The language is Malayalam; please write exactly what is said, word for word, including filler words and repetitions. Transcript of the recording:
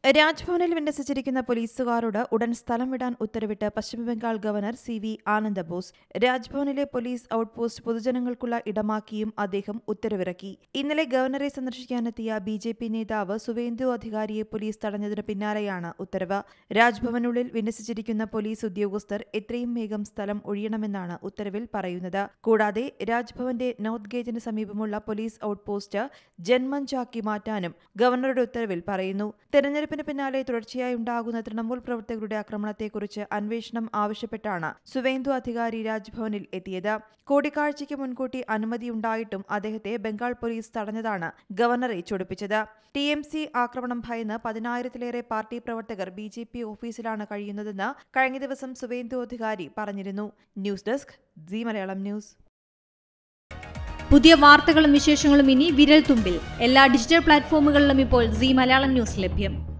രാജ്ഭവനിൽ വിന്യസിച്ചിരിക്കുന്ന പോലീസുകാരോട് ഉടൻ സ്ഥലം വിടാൻ ഉത്തരവിട്ട് Paschimbangal governor C V Ananda Bose. രാജ്ഭവനിലെ പോലീസ് ഔട്ട്പോസ്റ്റ് പൊതുജനങ്ങൾക്കുള്ള ഇടമാക്കിയും അദ്ദേഹം ഉത്തരവിറക്കി. ഇന്നലെ ഗവർണറെ സന്ദർശിക്കാനെത്തിയ ബി ജെ പി നേതാവ് സുവേന്ദു അധികാരിയെ പോലീസ് തടഞ്ഞതിന് പിന്നാലെയാണ് ഉത്തരവ്. രാജ്ഭവനുള്ളിൽ വിന്യസിച്ചിരിക്കുന്ന പോലീസ് ഉദ്യോഗസ്ഥർ എത്രയും വേഗം സ്ഥലം ഒഴിയണമെന്നാണ് ഉത്തരവിൽ പറയുന്നത്. കൂടാതെ രാജ്ഭവന്റെ നോർത്ത് ഗേറ്റിന് സമീപമുള്ള പോലീസ് ഔട്ട്പോസ്റ്റ് ജൻമഞ്ചാക്കി മാറ്റാനും ഗവർണറുടെ ഉത്തരവിൽ പറയുന്നു. തെരഞ്ഞെടുപ്പ് പിന്നാലെ തുടർച്ചയായി ഉണ്ടാകുന്ന തൃണമൂൽ പ്രവർത്തകരുടെ ആക്രമണത്തെക്കുറിച്ച് അന്വേഷണം ആവശ്യപ്പെട്ടാണ് സുവേന്ദു അധികാരി രാജ്ഭവനിൽ എത്തിയത്. കൂടിക്കാഴ്ചയ്ക്ക് മുൻകൂട്ടി അനുമതിയുണ്ടായിട്ടും അദ്ദേഹത്തെ ബംഗാൾ പോലീസ് തടഞ്ഞതാണ് ഗവർണറെ ചൊടിപ്പിച്ചത്. ടി എം സി ആക്രമണം ഭയന്ന് പതിനായിരത്തിലേറെ പാർട്ടി പ്രവർത്തകർ ബി ജെ പി ഓഫീസിലാണ് കഴിയുന്നതെന്ന് കഴിഞ്ഞ ദിവസം സുവേന്ദു അധികാരി പറഞ്ഞിരുന്നു. News desk Zee Malayalam news. പുതിയ വാർത്തകളും വിശേഷങ്ങളും ഇനി വിരൽ തുമ്പിൽ. എല്ലാ ഡിജിറ്റൽ പ്ലാറ്റ്ഫോമുകളിലും ഇപ്പോൾ സീ മലയാളം ന്യൂസ് ലഭ്യം.